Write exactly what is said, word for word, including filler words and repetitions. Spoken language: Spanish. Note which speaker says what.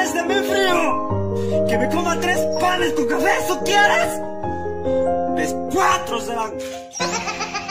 Speaker 1: quieres de mi frío? ¿Que me coma tres panes con café? ¿Eso quieres? Ves cuatro serán.